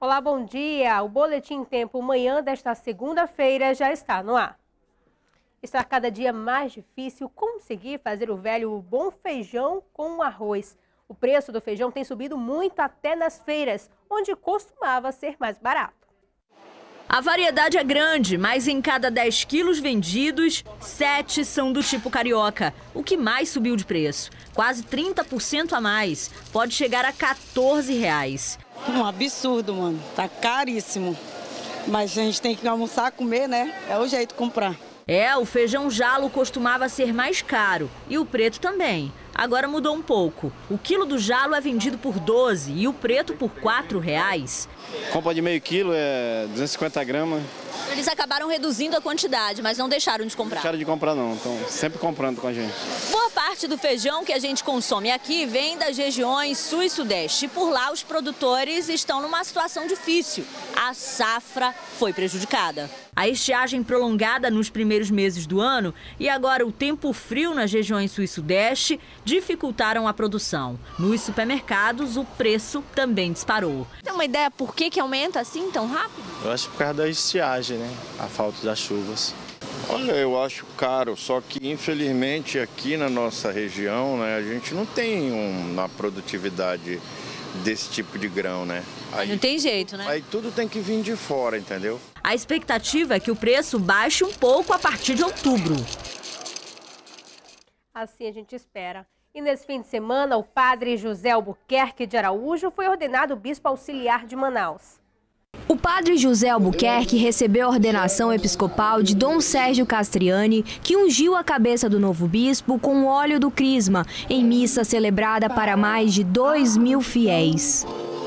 Olá, bom dia. O Boletim Tempo Manhã desta segunda-feira já está no ar. Está cada dia mais difícil conseguir fazer o velho bom feijão com arroz. O preço do feijão tem subido muito até nas feiras, onde costumava ser mais barato. A variedade é grande, mas em cada 10 quilos vendidos, 7 são do tipo carioca, o que mais subiu de preço. Quase 30% a mais, pode chegar a R$14. Um absurdo, mano. Tá caríssimo. Mas a gente tem que almoçar, comer, né? É o jeito de comprar. O feijão jalo costumava ser mais caro e o preto também. Agora mudou um pouco. O quilo do jalo é vendido por 12 e o preto por R$4. Compra de meio quilo é 250 gramas. Eles acabaram reduzindo a quantidade, mas não deixaram de comprar. Deixaram de comprar não, estão sempre comprando com a gente. Boa parte do feijão que a gente consome aqui vem das regiões sul e sudeste. E por lá os produtores estão numa situação difícil. A safra foi prejudicada. A estiagem prolongada nos primeiros meses do ano e agora o tempo frio nas regiões sul e sudeste dificultaram a produção. Nos supermercados, o preço também disparou. Tem uma ideia por que aumenta assim tão rápido? Eu acho por causa da estiagem, né? A falta das chuvas. Olha, eu acho caro, só que infelizmente aqui na nossa região, né, a gente não tem uma produtividade desse tipo de grão, né? Aí, não tem jeito, né? Aí tudo tem que vir de fora, entendeu? A expectativa é que o preço baixe um pouco a partir de outubro. Assim a gente espera. E nesse fim de semana, o padre José Albuquerque de Araújo foi ordenado bispo auxiliar de Manaus. O padre José Albuquerque recebeu a ordenação episcopal de Dom Sérgio Castriani, que ungiu a cabeça do novo bispo com o óleo do crisma, em missa celebrada para mais de 2.000 fiéis.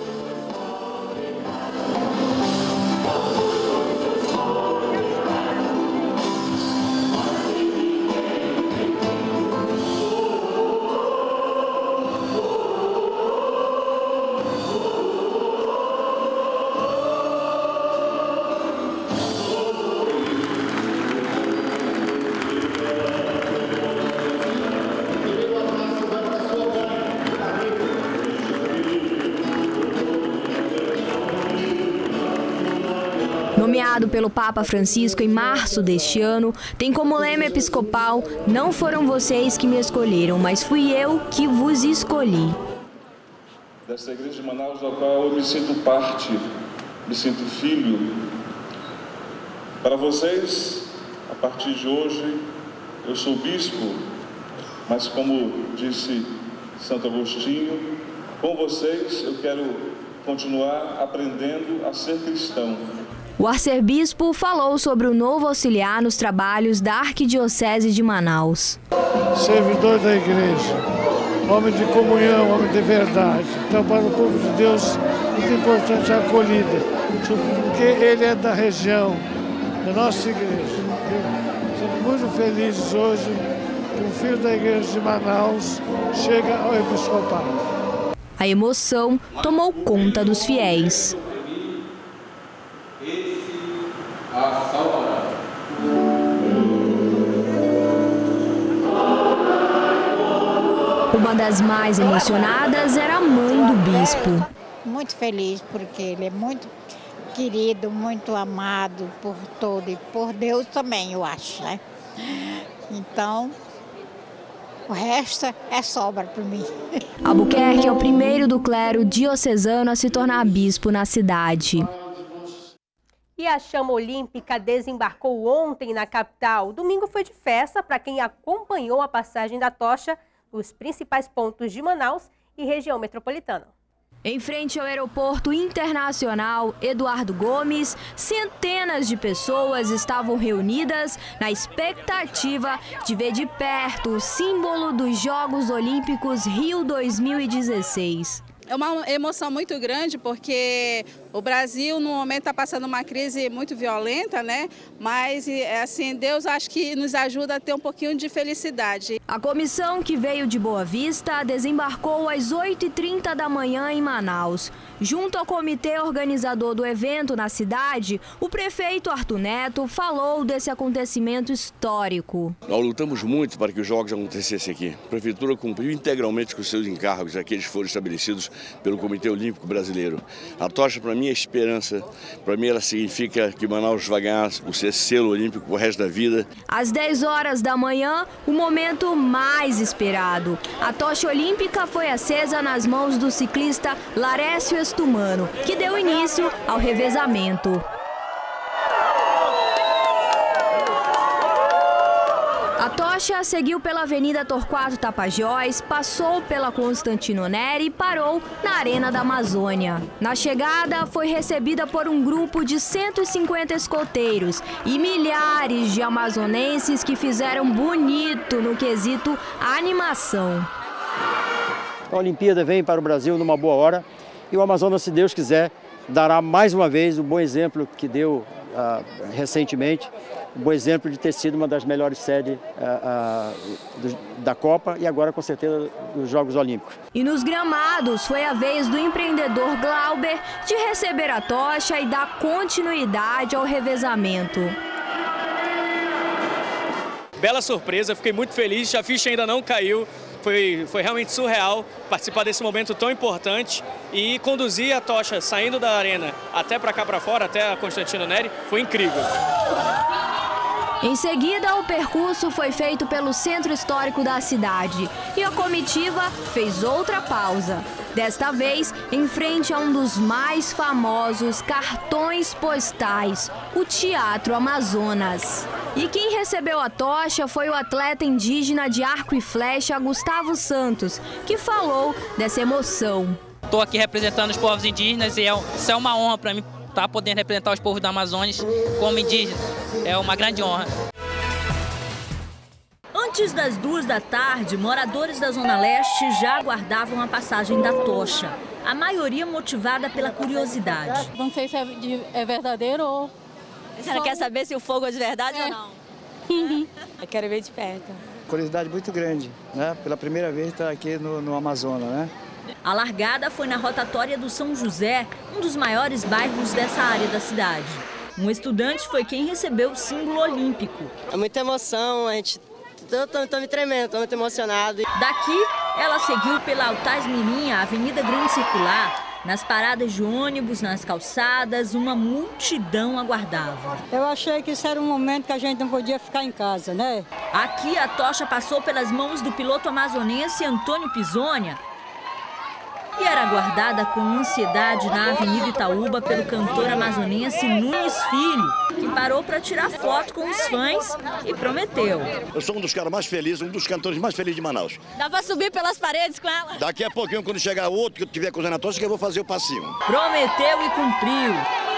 Nomeado pelo Papa Francisco em março deste ano, tem como lema episcopal: "Não foram vocês que me escolheram, mas fui eu que vos escolhi". Desta igreja de Manaus, da qual eu me sinto parte, me sinto filho. Para vocês, a partir de hoje, eu sou bispo, mas como disse Santo Agostinho, com vocês eu quero continuar aprendendo a ser cristão. O arcebispo falou sobre o novo auxiliar nos trabalhos da Arquidiocese de Manaus. Servidor da igreja, homem de comunhão, homem de verdade. Então, para o povo de Deus, muito importante a acolhida, porque ele é da região, da nossa igreja. Estamos muito felizes hoje que um filho da igreja de Manaus chega ao episcopado. A emoção tomou conta dos fiéis. Uma das mais emocionadas era a mãe do bispo. Muito feliz porque ele é muito querido, muito amado por todo e por Deus também, eu acho, né? Então, o resto é sobra para mim. Albuquerque é o primeiro do clero diocesano a se tornar bispo na cidade. E a chama olímpica desembarcou ontem na capital. Domingo foi de festa para quem acompanhou a passagem da tocha nos principais pontos de Manaus e região metropolitana. Em frente ao aeroporto internacional Eduardo Gomes, centenas de pessoas estavam reunidas na expectativa de ver de perto o símbolo dos Jogos Olímpicos Rio 2016. É uma emoção muito grande porque o Brasil no momento está passando uma crise muito violenta, né? Mas assim, Deus acho que nos ajuda a ter um pouquinho de felicidade. A comissão que veio de Boa Vista desembarcou às 8h30 da manhã em Manaus. Junto ao comitê organizador do evento na cidade, o prefeito Arthur Neto falou desse acontecimento histórico. Nós lutamos muito para que os jogos acontecessem aqui. A prefeitura cumpriu integralmente com os seus encargos, aqueles que foram estabelecidos pelo Comitê Olímpico Brasileiro. A tocha, para mim, é esperança. Para mim, ela significa que Manaus vai ganhar o seu selo olímpico pro resto da vida. Às 10 horas da manhã, o momento mais esperado. A tocha olímpica foi acesa nas mãos do ciclista Larécio Estumano, que deu início ao revezamento. A tocha seguiu pela Avenida Torquato Tapajós, passou pela Constantino Neri e parou na Arena da Amazônia. Na chegada, foi recebida por um grupo de 150 escoteiros e milhares de amazonenses que fizeram bonito no quesito animação. A Olimpíada vem para o Brasil numa boa hora e o Amazonas, se Deus quiser, dará mais uma vez o bom exemplo que deu recentemente, um bom exemplo de ter sido uma das melhores sedes da Copa e agora, com certeza, dos Jogos Olímpicos. E nos gramados foi a vez do empreendedor Glauber de receber a tocha e dar continuidade ao revezamento. Bela surpresa, fiquei muito feliz, a ficha ainda não caiu. Foi realmente surreal participar desse momento tão importante e conduzir a tocha saindo da arena até para cá para fora, até a Constantino Neri, foi incrível. Em seguida, o percurso foi feito pelo centro histórico da cidade e a comitiva fez outra pausa. Desta vez, em frente a um dos mais famosos cartões postais, o Teatro Amazonas. E quem recebeu a tocha foi o atleta indígena de arco e flecha, Gustavo Santos, que falou dessa emoção. Estou aqui representando os povos indígenas e isso é uma honra para mim estar podendo representar os povos da Amazônia como indígena. É uma grande honra. Antes das 2 da tarde, moradores da Zona Leste já aguardavam a passagem da tocha. A maioria motivada pela curiosidade. Não sei se é verdadeiro ou... A senhora quer saber se o fogo é de verdade ou não? Eu quero ver de perto. Curiosidade muito grande, né? Pela primeira vez estar aqui no Amazonas, né? A largada foi na rotatória do São José, um dos maiores bairros dessa área da cidade. Um estudante foi quem recebeu o símbolo olímpico. É muita emoção, Tô me tremendo, tô muito emocionado. Daqui, ela seguiu pela Altais Mirim, a Avenida Grande Circular. Nas paradas de ônibus, nas calçadas, uma multidão aguardava. Eu achei que isso era um momento que a gente não podia ficar em casa, né? Aqui, a tocha passou pelas mãos do piloto amazonense Antônio Pisonia e era aguardada com ansiedade na Avenida Itaúba pelo cantor amazonense Nunes Filho, que parou para tirar foto com os fãs e prometeu. Eu sou um dos caras mais felizes, um dos cantores mais felizes de Manaus. Dá para subir pelas paredes com ela? Daqui a pouquinho, quando chegar outro que tiver coisa na tocha, que eu vou fazer o passinho. Prometeu e cumpriu.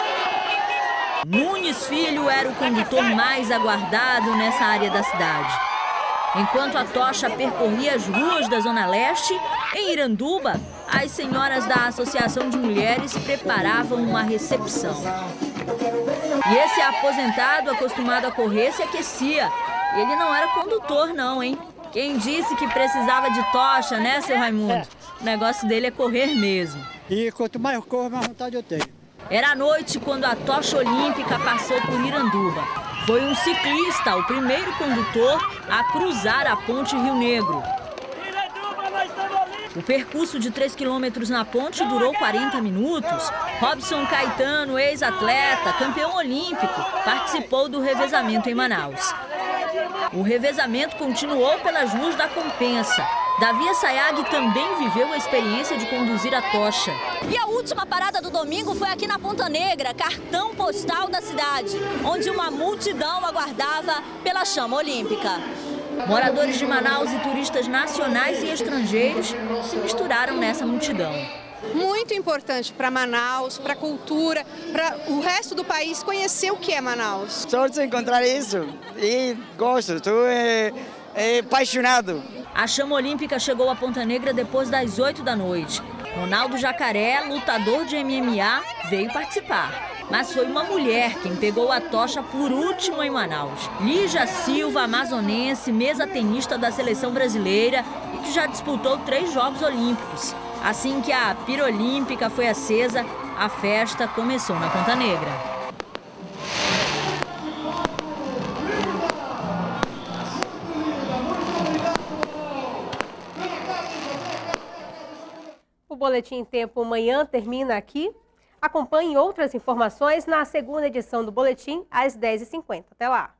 Nunes Filho era o condutor mais aguardado nessa área da cidade. Enquanto a tocha percorria as ruas da Zona Leste, em Iranduba, as senhoras da Associação de Mulheres preparavam uma recepção. E esse aposentado, acostumado a correr, se aquecia. Ele não era condutor não, hein? Quem disse que precisava de tocha, né, seu Raimundo? O negócio dele é correr mesmo. E quanto mais eu corro, mais vontade eu tenho. Era à noite quando a tocha olímpica passou por Iranduba. Foi um ciclista, o primeiro condutor a cruzar a ponte Rio Negro. O percurso de 3 quilômetros na ponte durou 40 minutos. Robson Caetano, ex-atleta, campeão olímpico, participou do revezamento em Manaus. O revezamento continuou pelas ruas da Compensa. Davi Sayag também viveu a experiência de conduzir a tocha. E a última parada do domingo foi aqui na Ponta Negra, cartão postal da cidade, onde uma multidão aguardava pela chama olímpica. Moradores de Manaus e turistas nacionais e estrangeiros se misturaram nessa multidão. Muito importante para Manaus, para a cultura, para o resto do país conhecer o que é Manaus. Só de encontrar isso e gosto, estou apaixonado. A chama olímpica chegou à Ponta Negra depois das 8 da noite. Ronaldo Jacaré, lutador de MMA, veio participar. Mas foi uma mulher quem pegou a tocha por último em Manaus. Lígia Silva, amazonense, mesa tenista da seleção brasileira e que já disputou 3 Jogos Olímpicos. Assim que a pira olímpica foi acesa, a festa começou na Ponta Negra. O Boletim Tempo Manhã termina aqui. Acompanhe outras informações na segunda edição do Boletim, às 10h50. Até lá!